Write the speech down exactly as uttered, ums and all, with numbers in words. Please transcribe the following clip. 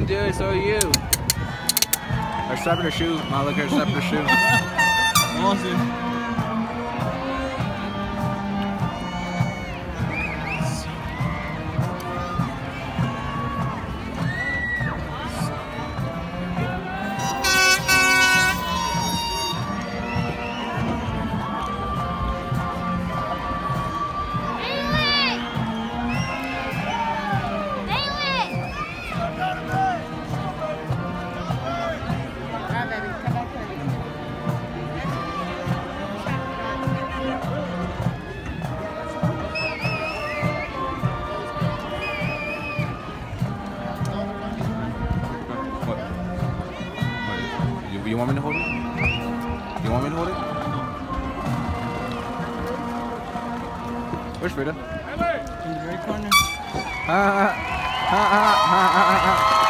can do it, so are you. Or stepping her shoe. Ma, look at her stepping her shoe. Awesome. You want me to hold it? You want me to hold it? Where's Frida? In the right corner. Ha ha ha ha ha ha ha.